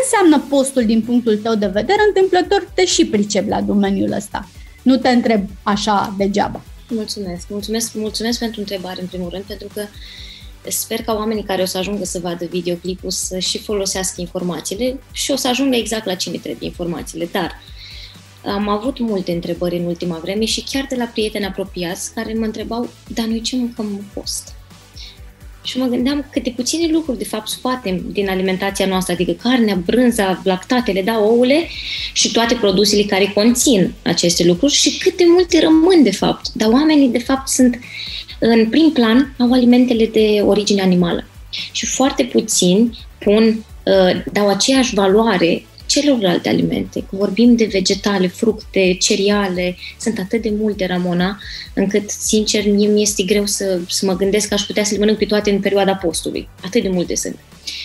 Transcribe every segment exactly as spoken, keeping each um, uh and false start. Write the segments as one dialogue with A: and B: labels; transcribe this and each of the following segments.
A: înseamnă postul din punctul tău de vedere? Întâmplător te și pricep la domeniul ăsta. Nu te întreb așa degeaba.
B: Mulțumesc. Mulțumesc, mulțumesc pentru întrebare, în primul rând, pentru că sper ca oamenii care o să ajungă să vadă videoclipul să și folosească informațiile și o să ajungă exact la cine trebuie informațiile. Dar am avut multe întrebări în ultima vreme și chiar de la prieteni apropiați care mă întrebau, dar noi ce mâncăm în post? Și mă gândeam câte puține lucruri, de fapt, scoatem din alimentația noastră, adică carnea, brânza, lactatele, da, ouăle și toate produsele care conțin aceste lucruri și câte multe rămân, de fapt. Dar oamenii, de fapt, sunt în prim plan, au alimentele de origine animală. Și foarte puțini pun, uh, dau aceeași valoare celorlalte alimente. Când vorbim de vegetale, fructe, cereale, sunt atât de multe, Ramona, încât, sincer, mie mi este greu să, să mă gândesc că aș putea să le mănânc pe toate în perioada postului. Atât de multe sunt.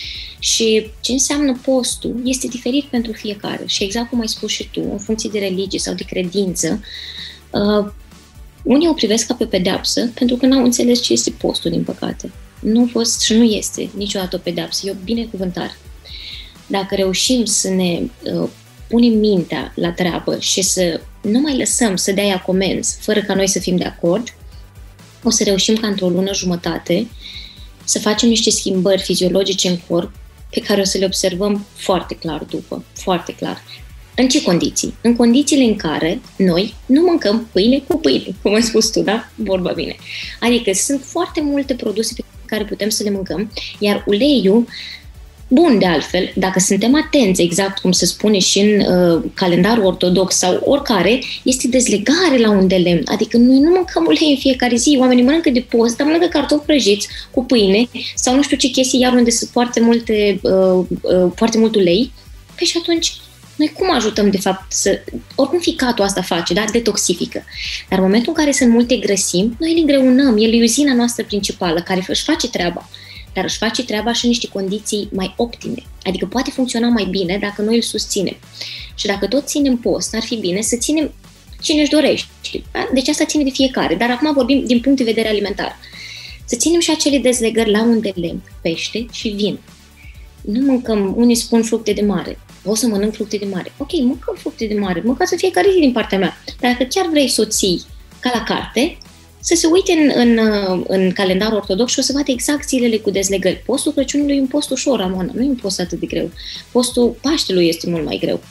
B: Și ce înseamnă postul este diferit pentru fiecare. Și exact cum ai spus și tu, în funcție de religie sau de credință, uh, unii o privesc ca pe pedeapsă pentru că n-au înțeles ce este postul, din păcate. Nu a fost și nu este niciodată o pedeapsă, e o binecuvântare. Dacă reușim să ne uh, punem mintea la treabă și să nu mai lăsăm să dea ea comenzi fără ca noi să fim de acord, o să reușim ca într-o lună jumătate să facem niște schimbări fiziologice în corp pe care o să le observăm foarte clar după, foarte clar. În ce condiții? În condițiile în care noi nu mâncăm pâine cu pâine, cum ai spus tu, da? Vorba bine. Adică sunt foarte multe produse pe care putem să le mâncăm, iar uleiul, bun, de altfel, dacă suntem atenți, exact cum se spune și în uh, calendarul ortodox sau oricare, este dezlegare la un de lemn. Adică noi nu mâncăm ulei în fiecare zi, oamenii mănâncă de post, dar mănâncă cartofi prăjiți cu pâine sau nu știu ce chestii, iar unde sunt foarte multe, uh, uh, foarte mult ulei. Păi și atunci, noi cum ajutăm, de fapt, să... Oricum ficatul asta face, da? Detoxifică. Dar în momentul în care sunt multe grăsimi, noi le îngreunăm, el e uzina noastră principală, care își face treaba. Dar își face treaba și în niște condiții mai optime. Adică poate funcționa mai bine dacă noi îl susținem. Și dacă tot ținem post, ar fi bine să ținem cine își dorește. Deci asta ține de fiecare. Dar acum vorbim din punct de vedere alimentar. Să ținem și acele dezlegări la un de lemn, pește și vin. Nu mâncăm, unii spun fructe de mare. O să mănânc fructe de mare. Ok, mâncăm fructe de mare, mâncați în fiecare zi din partea mea. Dar dacă chiar vrei să o ții ca la carte, să se uite în, în, în calendarul ortodox și o să vadă exact zilele cu dezlegări. Postul Crăciunului e un post ușor, Ramona, nu e un post atât de greu. Postul Paștelui este mult mai greu.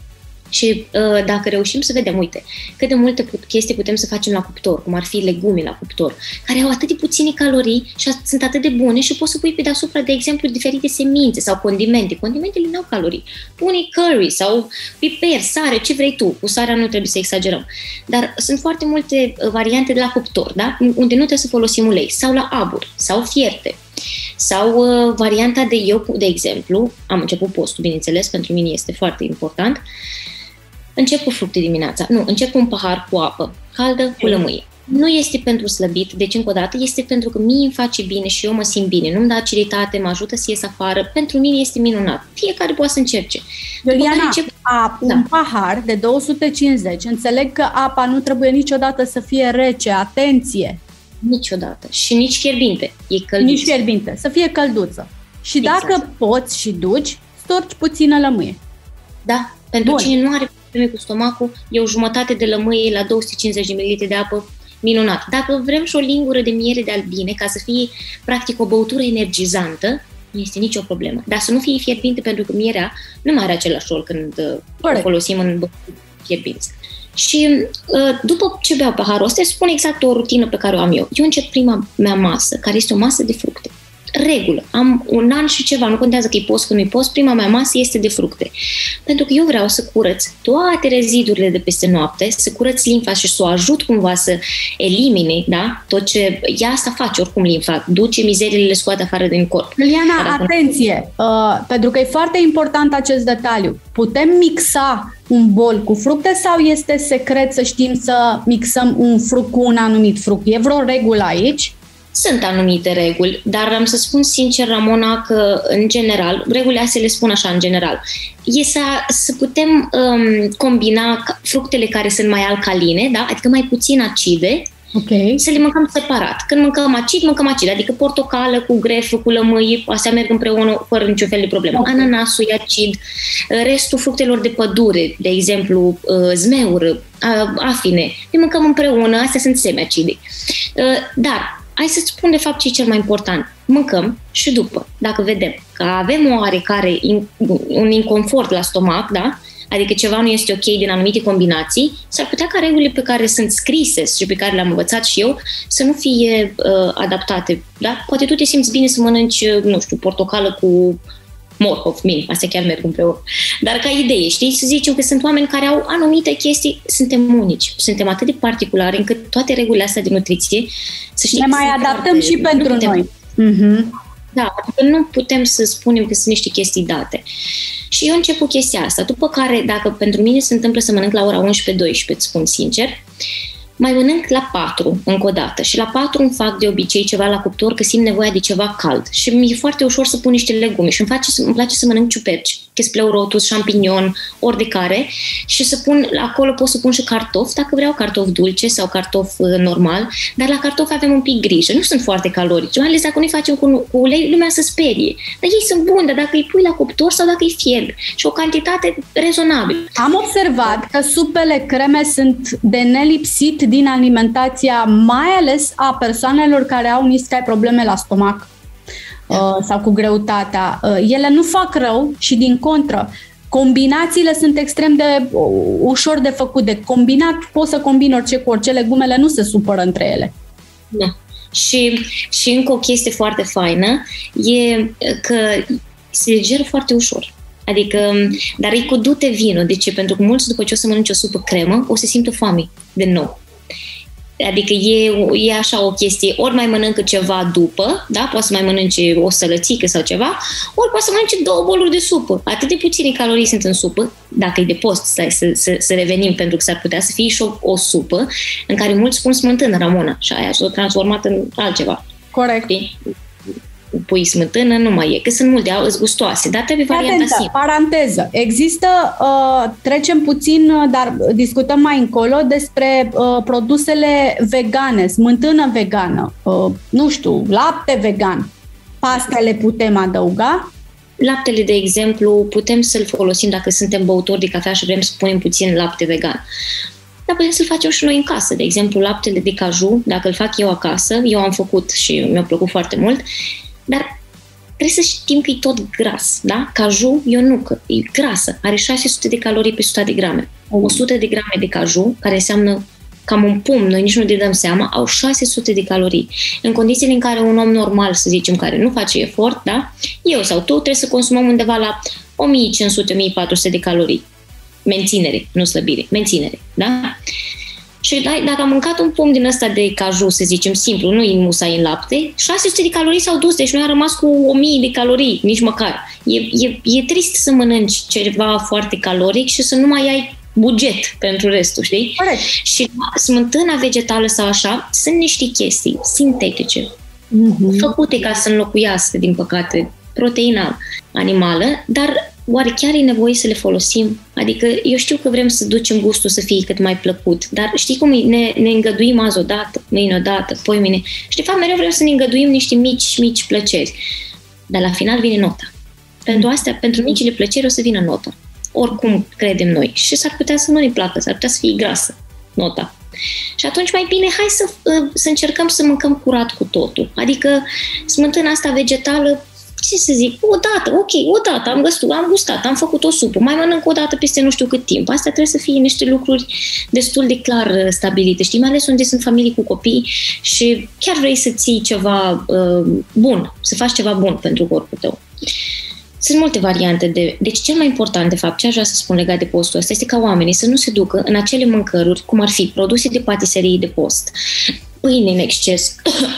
B: Și uh, dacă reușim să vedem, uite, cât de multe chestii putem să facem la cuptor, cum ar fi legume la cuptor, care au atât de puține calorii și sunt atât de bune și poți să pui pe deasupra, de exemplu, diferite semințe sau condimente. Condimentele nu au calorii. Pune curry sau piper, sare, ce vrei tu. Cu sarea nu trebuie să exagerăm. Dar sunt foarte multe variante de la cuptor, da? Unde nu trebuie să folosim ulei. Sau la abur, sau fierte. Sau uh, varianta de eu, de exemplu, am început postul, bineînțeles, pentru mine este foarte important. Încep cu fructe dimineața. Nu, încep cu un pahar cu apă caldă, cu lămâie. Nu este pentru slăbit, deci încă o dată este pentru că mie îmi face bine și eu mă simt bine. Nu-mi dă aciditate, mă ajută să ies afară. Pentru mine este minunat. Fiecare poate să încerce.
A: Iuliana, încep... a, un da. pahar de două sute cincizeci. Înțeleg că apa nu trebuie niciodată să fie rece. Atenție!
B: Niciodată. Și nici fierbinte. E călduță.
A: Nici fierbinte. Să fie călduță. Și exact. Dacă poți și duci, storci puțină lămâie.
B: Da. Pentru Bun. Cine nu are probleme cu stomacul, e o jumătate de lămâie la două sute cincizeci de mililitri de apă, minunat. Dacă vrem și o lingură de miere de albine, ca să fie practic o băutură energizantă, nu este nicio problemă. Dar să nu fie fierbinte, pentru că mierea nu mai are același rol când Corect. O folosim în băuturi fierbinți. Și după ce beau paharul ăsta, spun exact o rutină pe care o am eu. Eu încep prima mea masă, care este o masă de fructe. Regulă. Am un an și ceva, nu contează că e post, că nu e post, prima mea masă este de fructe. Pentru că eu vreau să curăț toate rezidurile de peste noapte, să curăț limfa și să o ajut cumva să elimine, da? Tot ce ea asta face oricum limfa, duce mizeriile, le scoate afară din corp.
A: Iuliana, Dar atenție, uh, pentru că e foarte important acest detaliu. Putem mixa un bol cu fructe sau este secret să știm să mixăm un fruct cu un anumit fruct? E vreo regulă aici?
B: Sunt anumite reguli, dar am să spun sincer, Ramona, că în general, regulile astea le spun așa în general, e să, să putem um, combina fructele care sunt mai alcaline, da? Adică mai puțin acide,
A: Okay.
B: Să le mâncăm separat. Când mâncăm acid, mâncăm acid, adică portocală cu grefă, cu lămâie, astea merg împreună fără niciun fel de problemă. Okay. Ananasul e acid, restul fructelor de pădure, de exemplu, zmeură, afine, le mâncăm împreună, astea sunt semi-acide. Dar hai să-ți spun de fapt ce e cel mai important. Mâncăm și după, dacă vedem că avem o oarecare un inconfort la stomac, da? Adică ceva nu este ok din anumite combinații, s-ar putea ca regulile pe care sunt scrise și pe care le-am învățat și eu să nu fie uh, adaptate. Da? Poate tu te simți bine să mănânci, nu știu, portocală cu morcov, bine, astea chiar merg împreună. Dar ca idee, știi, să zicem că sunt oameni care au anumite chestii, suntem unici, suntem atât de particulari încât toate regulile astea de nutriție, să știi
A: ne mai adaptăm de, și pentru noi. Uh-huh.
B: Da, adică nu putem să spunem că sunt niște chestii date. Și eu încep cu chestia asta, după care, dacă pentru mine se întâmplă să mănânc la ora unsprezece doisprezece, îți spun sincer, mai mănânc la patru încă o dată și la patru îmi fac de obicei ceva la cuptor că simt nevoia de ceva cald și mi-e foarte ușor să pun niște legume și îmi, face, îmi place să mănânc ciuperci, chespleurotus, champignon, ori de care și să pun, acolo pot să pun și cartofi, dacă vreau cartofi dulce sau cartofi uh, normal, dar la cartofi avem un pic grijă, nu sunt foarte calorici, mai ales dacă noi facem cu, cu ulei, lumea se sperie, dar ei sunt buni, dar dacă îi pui la cuptor sau dacă îi fierbi și o cantitate rezonabilă.
A: Am observat că supele creme sunt de nelipsit din alimentația, mai ales a persoanelor care au niscai probleme la stomac uh, sau cu greutatea. Uh, ele nu fac rău și din contră. Combinațiile sunt extrem de uh, ușor de făcut. De combinat, poți să combini orice cu orice, legumele nu se supără între ele.
B: Da. Și, și încă o chestie foarte faină e că se digeră foarte ușor. Adică, dar e cu dute vinul. De ce? Pentru că mulți după ce o să mănânce o supă cremă, o să simtă foame de nou. Adică e, e așa o chestie, ori mai mănâncă ceva după, da? Poate să mai mănânce o sălățică sau ceva, ori poate să mănânce două boluri de supă. Atât de puține calorii sunt în supă, dacă e de post, să, să, să, să revenim, pentru că s-ar putea să fie și o, o supă în care mulți spun smântână, Ramona, și aia s-a transformat în altceva.
A: Corect.
B: Știi? Pui smântână, nu mai e, că sunt multe, îți gustoase, dar trebuie varianta simplă.
A: Paranteză. Există, uh, trecem puțin, dar discutăm mai încolo despre uh, produsele vegane, smântână vegană, uh, nu știu, lapte vegan. Pastele putem adăuga?
B: Laptele, de exemplu, putem să-l folosim dacă suntem băutori de cafea și vrem să punem puțin lapte vegan. Dar putem să-l facem și noi în casă. De exemplu, laptele de caju, dacă îl fac eu acasă, eu am făcut și mi-a plăcut foarte mult, dar trebuie să știm că e tot gras, da? Caju e o nucă, e grasă, are șase sute de calorii pe o sută de grame. o sută de grame de caju, care înseamnă cam un pumn, noi nici nu ne dăm seama, au șase sute de calorii. În condițiile în care un om normal, să zicem, care nu face efort, da? Eu sau tu trebuie să consumăm undeva la o mie cinci sute - o mie patru sute de calorii. Menținere, nu slăbire, menținere, da? Și dacă am mâncat un pumn din ăsta de caju, să zicem, simplu, nu în musai în lapte, șase sute de calorii s-au dus, deci noi am rămas cu o mie de calorii, nici măcar. E, e, e trist să mănânci ceva foarte caloric și să nu mai ai buget pentru restul, știi?
A: Corect.
B: Și smântâna vegetală sau așa, sunt niște chestii sintetice, mm-hmm. făcute ca să înlocuiască, din păcate, proteina animală, dar oare chiar e nevoie să le folosim? Adică eu știu că vrem să ducem gustul să fie cât mai plăcut, dar știi cum ne, ne îngăduim azi odată, mâine odată, poi mâine. Și de fapt mereu vrem să ne îngăduim niște mici, mici plăceri. Dar la final vine nota. Pentru astea, pentru micile plăceri o să vină nota. Oricum credem noi. Și s-ar putea să nu ne placă, s-ar putea să fie grasă nota. Și atunci mai bine hai să, să încercăm să mâncăm curat cu totul. Adică smântâna asta vegetală, ce să zic, o dată, ok, o dată, am gustat, am gustat, am făcut o supă, mai mănânc o dată peste nu știu cât timp. Astea trebuie să fie niște lucruri destul de clar stabilite, știi, mai ales unde sunt familii cu copii și chiar vrei să ții ceva uh, bun, să faci ceva bun pentru corpul tău. Sunt multe variante de... Deci cel mai important, de fapt, ce aș vrea să spun legat de postul ăsta, este ca oamenii să nu se ducă în acele mâncăruri, cum ar fi produse de patiserie de post, pâine în exces,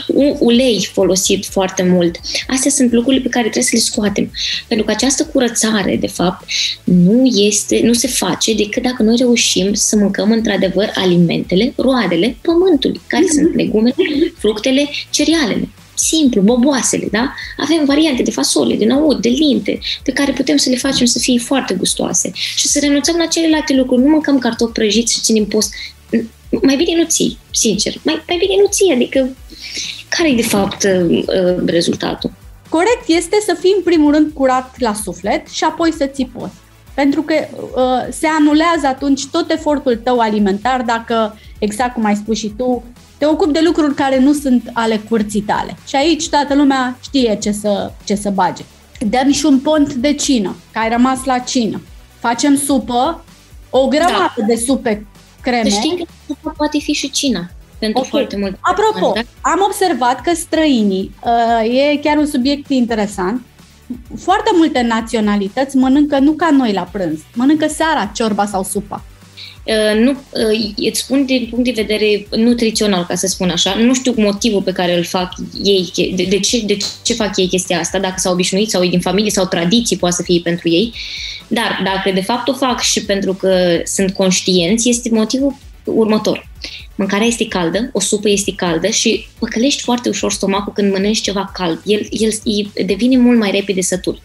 B: ulei folosit foarte mult. Astea sunt lucrurile pe care trebuie să le scoatem. Pentru că această curățare, de fapt, nu este, nu se face decât dacă noi reușim să mâncăm într-adevăr alimentele, roadele pământului, care mm-hmm. sunt legumele, fructele, cerealele. Simplu, boboasele, da? Avem variante de fasole, de năut, de linte, pe care putem să le facem să fie foarte gustoase și să renunțăm la celelalte lucruri. Nu mâncăm cartofi prăjiți și ținem post. mai bine nu ții, sincer. Mai, mai bine nu ții, adică care e de fapt rezultatul?
A: Corect este să fii în primul rând curat la suflet și apoi să ții post. Pentru că uh, se anulează atunci tot efortul tău alimentar dacă, exact cum ai spus și tu, te ocupi de lucruri care nu sunt ale curții tale. Și aici toată lumea știe ce să, ce să bage. Dăm și un pont de cină, că ai rămas la cină. Facem supă, o grămadă da. de supe creme.
B: Să știm că supa poate fi și cina. Pentru okay. foarte mult.
A: Apropo, da? am observat că străinii, uh, e chiar un subiect interesant, foarte multe naționalități mănâncă nu ca noi la prânz, mănâncă seara ciorba sau supa.
B: Uh, nu, uh, îți spun din punct de vedere nutrițional, ca să spun așa, nu știu motivul pe care îl fac ei, de, de, ce, de ce fac ei chestia asta, dacă s-au obișnuit sau e din familie sau tradiții poate să fie pentru ei, dar dacă de fapt o fac și pentru că sunt conștienți, este motivul următor. Mâncarea este caldă, o supă este caldă și păcălești foarte ușor stomacul când mănânci ceva cald. El, el, el devine mult mai repede sătul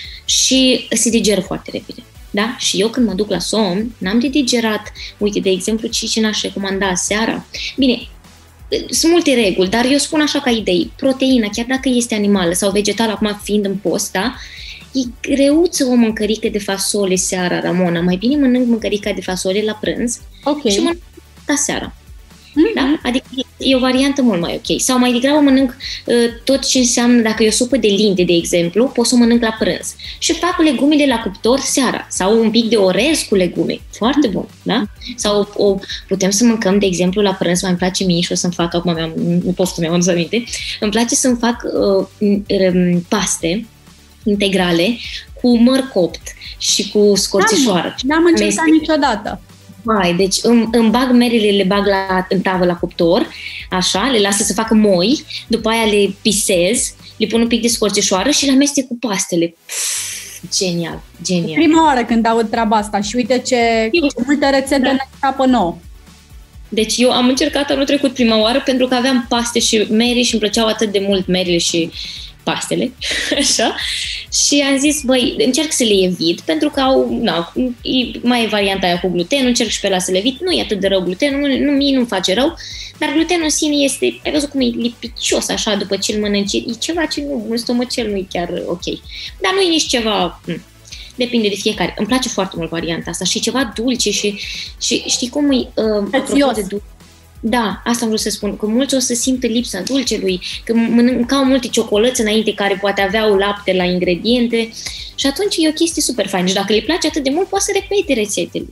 B: și se digeră foarte repede. Da? Și eu când mă duc la somn, n-am de digerat, uite, de exemplu, ce n-aș recomanda seara. Bine, sunt multe reguli, dar eu spun așa ca idei. Proteina, chiar dacă este animală sau vegetală, acum fiind în post, da? E greuță o mâncărică de fasole seara, Ramona. Mai bine mănânc mâncărica de fasole la prânz okay. și mănânc la seara. Mm-hmm. Da? Adică e o variantă mult mai ok. Sau mai degrabă mănânc uh, tot ce înseamnă, dacă e o supă de linte, de exemplu, pot să o mănânc la prânz. Și fac legumele la cuptor seara. Sau un pic de orez cu legume. Foarte bun, da? Sau o, putem să mâncăm, de exemplu, la prânz, mai îmi place mie și o să-mi fac, acum mi-am, nu pot să mi-am adus aminte, îmi place să-mi fac uh, paste integrale cu măr copt și cu scorțișoară.
A: N-am încercat niciodată.
B: Hai, deci îmi, îmi bag merele, le bag la, în tavă la cuptor, așa, le las să facă moi, după aia le pisez, le pun un pic de scorțișoară și le amestec cu pastele. Pff, genial, genial.
A: Prima oară când aud treaba asta și uite ce, ce multe rețete da. ne scapă nouă.
B: Deci eu am încercat anul trecut prima oară pentru că aveam paste și mere și îmi plăceau atât de mult merele și pastele, așa, și am zis, băi, încerc să le evit, pentru că au, na, mai e varianta aia cu gluten, încerc și pe ăla să le evit, nu e atât de rău glutenul, nu, nu, mie nu-mi face rău, dar glutenul în sine este, ai văzut cum e lipicios așa după ce îl mănânci, e ceva ce nu, un stomacel nu e chiar ok, dar nu e nici ceva, hm, depinde de fiecare, îmi place foarte mult varianta asta și ceva dulce și, și știi cum e, uh, apropo de dulce. Da, asta am vrut să spun, că mulți o să simtă lipsa dulcelui, că mâncau multe ciocolăți înainte care poate aveau lapte la ingrediente și atunci e o chestie super faină și dacă le place atât de mult, poate să repete rețetele.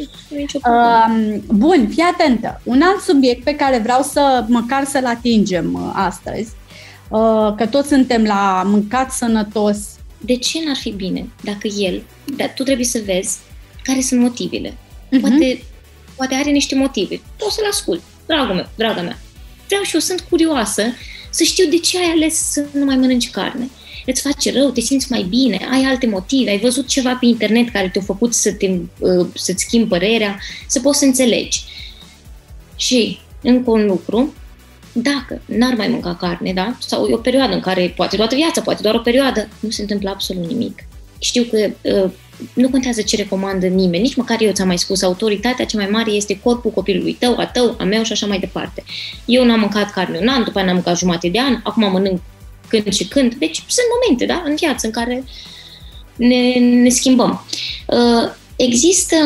A: Uh, bun, fii atentă. Un alt subiect pe care vreau să măcar să-l atingem astăzi, uh, că toți suntem la mâncat sănătos.
B: De ce n-ar fi bine dacă el, dar tu trebuie să vezi care sunt motivele. Uh-huh. Poate, poate are niște motive. O să-l ascult. Dragul meu, draga mea, vreau și eu, sunt curioasă să știu de ce ai ales să nu mai mănânci carne. Îți face rău, te simți mai bine, ai alte motive, ai văzut ceva pe internet care te-a făcut să te, să-ți schimbi părerea, să poți să înțelegi. Și, încă un lucru, dacă n-ar mai mânca carne, da? Sau e o perioadă în care, poate toată viața, poate doar o perioadă, nu se întâmplă absolut nimic. Știu că uh, nu contează ce recomandă nimeni, nici măcar eu ți-am mai spus, autoritatea cea mai mare este corpul copilului tău, a tău, a meu și așa mai departe. Eu n-am mâncat carne un an, după aia n-am mâncat jumate de an, acum mănânc când și când, deci sunt momente, da, în viață în care ne, ne schimbăm. Uh, există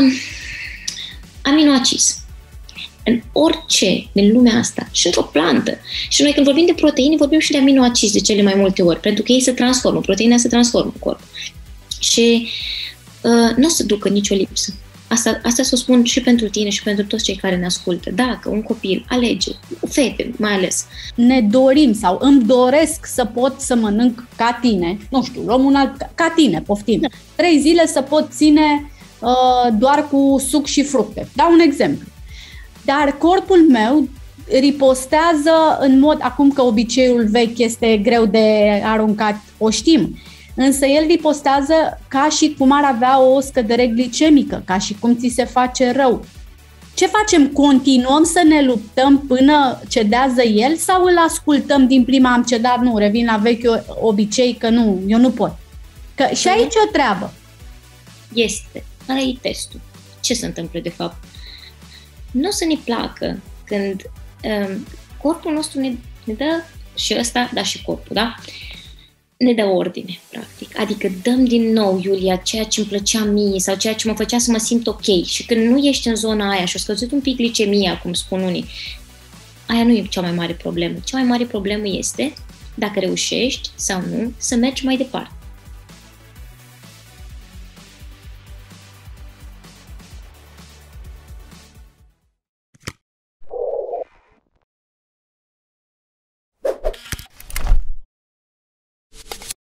B: aminoacizi în orice din lumea asta și într-o plantă. Și noi când vorbim de proteine, vorbim și de aminoacizi de cele mai multe ori, pentru că ei se transformă, proteina se transformă în corp. Și uh, nu o să ducă nicio lipsă. Asta, asta să o spun și pentru tine și pentru toți cei care ne ascultă. Dacă un copil alege, fete mai ales,
A: ne dorim sau îmi doresc să pot să mănânc ca tine, nu știu, luăm un alt, ca tine, poftim, da. Trei zile să pot ține uh, doar cu suc și fructe. Dau un exemplu. Dar corpul meu ripostează în mod, acum că obiceiul vechi este greu de aruncat, o știm, însă el ripostează ca și cum ar avea o scădere glicemică, ca și cum ți se face rău. Ce facem? Continuăm să ne luptăm până cedează el sau îl ascultăm din prima, am cedat, nu, revin la vechiul obicei că nu, eu nu pot. Că și aici e o treabă.
B: Este, ăla e testul. Ce se întâmplă de fapt? nu o să ne placă când um, corpul nostru ne, ne dă și ăsta, da, și corpul, da? Ne dă ordine, practic. Adică dăm din nou, Iulia, ceea ce îmi plăcea mie sau ceea ce mă făcea să mă simt ok. Și când nu ești în zona aia și o scăzut un pic glicemia, cum spun unii, aia nu e cea mai mare problemă. Cea mai mare problemă este dacă reușești sau nu să mergi mai departe.